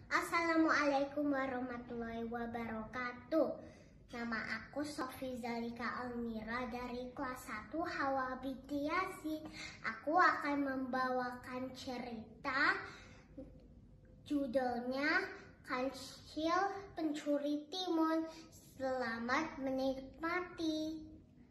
Assalamualaikum warahmatullahi wabarakatuh. Nama aku Sofi Zalika Almira dari kelas 1 Hawa Binti. Aku akan membawakan cerita judulnya Kancil Pencuri Timun. Selamat menikmati.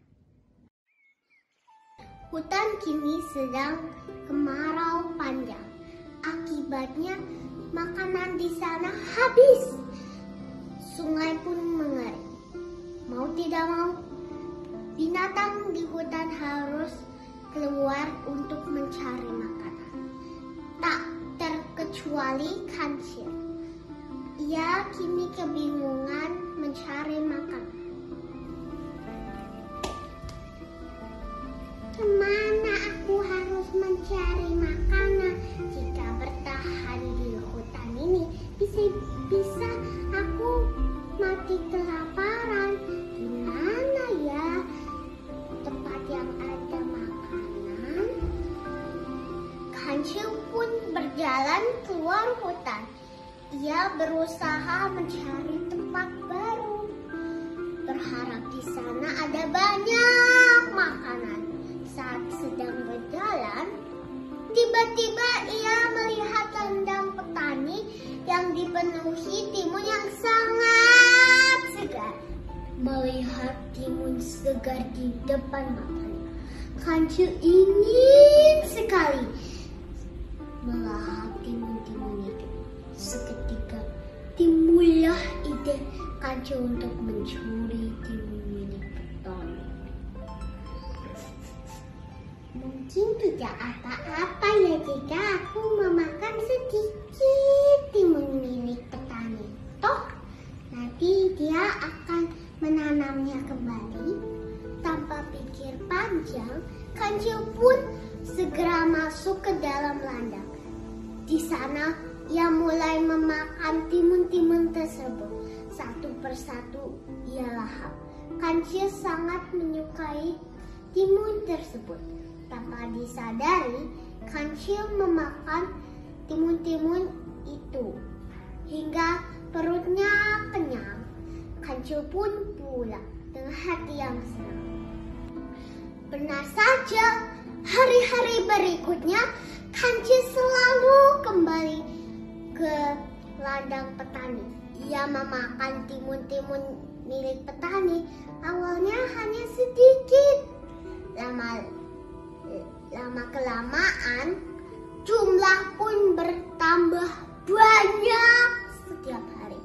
Hutan kini sedang kemarau panjang. Akibatnya makanan di sana habis. Sungai pun mengering. Mau tidak mau, binatang di hutan harus keluar untuk mencari makanan. Tak terkecuali kancil. Ia kini kebingungan mencari makanan. Kemana aku harus mencari makanan? Jika bertahan di hutan ini, bisa aku mati kelaparan. Di mana ya tempat yang ada makanan? Kancil pun berjalan keluar hutan. Ia berusaha mencari tempat baru, berharap di sana ada banyak makanan. Saat sedang berjalan, tiba-tiba ia melihat ladang petani yang dipenuhi timun yang sangat segar. Melihat timun segar di depan matanya, kancil ingin sekali melahap timun-timun itu. Seketika timbullah ide kancil untuk mencuri timun milik petani. Mungkin tidak apa-apa ya jika aku memakan sedikit timun milik petani. Toh, nanti dia akan menanamnya kembali. Tanpa pikir panjang, kancil pun segera masuk ke dalam ladang. Di sana, ia mulai memakan timun-timun tersebut. Satu persatu ia lahap. Kancil sangat menyukai timun tersebut. Tanpa disadari, kancil memakan timun-timun itu hingga perutnya kenyang. Kancil pun pulang dengan hati yang senang. Benar saja, hari-hari berikutnya kancil selalu kembali ke ladang petani. Ia memakan timun-timun milik petani. Awalnya hanya sedikit. Lama-kelamaan, jumlah pun bertambah banyak setiap hari.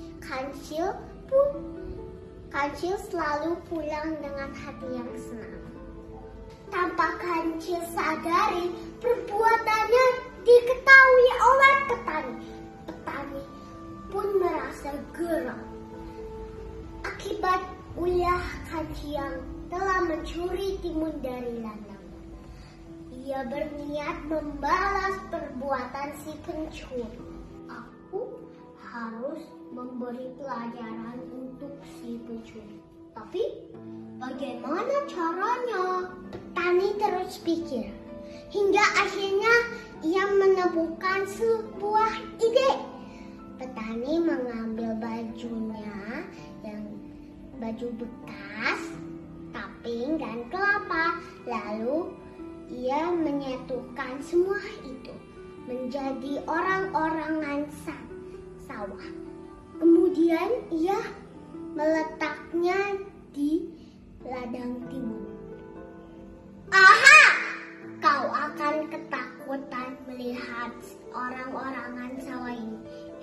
Kancil selalu pulang dengan hati yang senang. Tanpa kancil sadari, perbuatannya diketahui oleh petani. Petani pun merasa geram akibat ulah kancil yang telah mencuri timun dari ladang. Ia berniat membalas perbuatan si pencuri. Aku harus memberi pelajaran untuk si pencuri. Tapi bagaimana caranya? Petani terus pikir. Hingga akhirnya ia menemukan sebuah ide. Petani mengambil bajunya yang baju bekas, kaping dan kelapa. Lalu ia menyatukan semua itu menjadi orang-orangan sawah. Kemudian ia meletaknya di ladang timun. Aha! Kau akan ketakutan melihat orang-orangan sawah ini.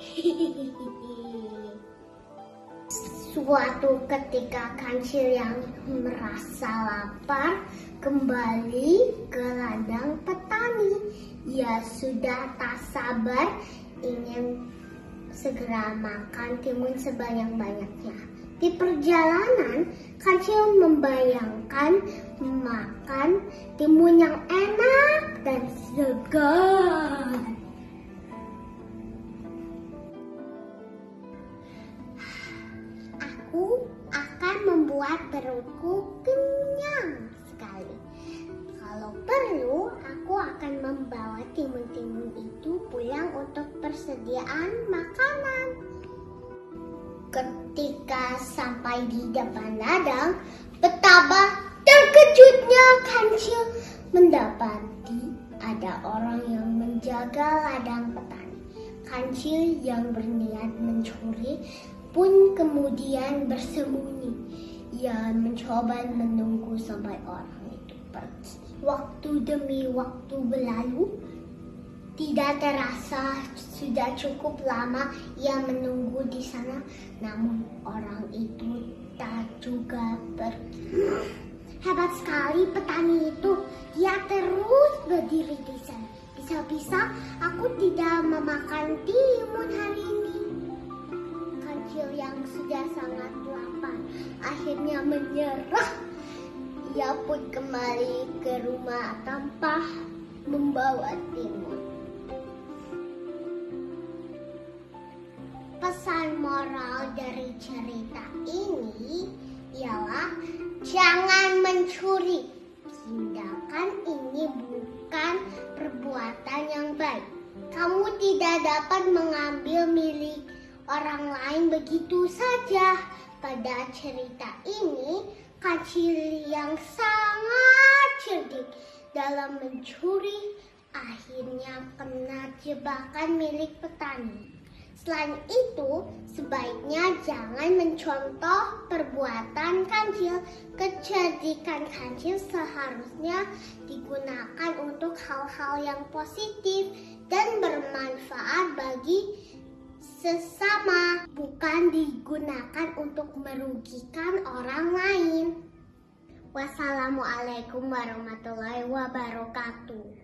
Suatu ketika kancil yang merasa lapar kembali ke ladang petani. Ia sudah tak sabar ingin segera makan timun sebanyak-banyaknya. Di perjalanan, kancil membayangkan makan timun yang enak dan segar. Aku akan membuat perutku kenyang sekali. Kalau perlu, aku akan membawa timun-timun itu pulang untuk persediaan makanan. Ketika sampai di depan ladang, betapa terkejutnya Kancil mendapati ada orang yang menjaga ladang petani. Kancil yang berniat mencuri pun kemudian bersembunyi. Ia mencoba menunggu sampai orang itu pergi. Waktu demi waktu berlalu, tidak terasa sudah cukup lama ia menunggu di sana, namun orang itu tak juga pergi. Hebat sekali petani itu, dia terus berdiri di sana. Bisa-bisa aku tidak memakan timun hari ini. Kancil yang sudah sangat lapar akhirnya menyerah. Ia pun kembali ke rumah tanpa membawa timun. Pesan moral dari cerita ini ialah jangan mencuri. Tindakan ini bukan perbuatan yang baik. Kamu tidak dapat mengambil milik orang lain begitu saja. Pada cerita ini, Kancil yang sangat cerdik dalam mencuri akhirnya kena jebakan milik petani. Selain itu, sebaiknya jangan mencontoh perbuatan Kancil. Kecerdikan Kancil seharusnya digunakan untuk hal-hal yang positif dan bermanfaat bagi sesama, bukan digunakan untuk merugikan orang lain. Wassalamualaikum warahmatullahi wabarakatuh.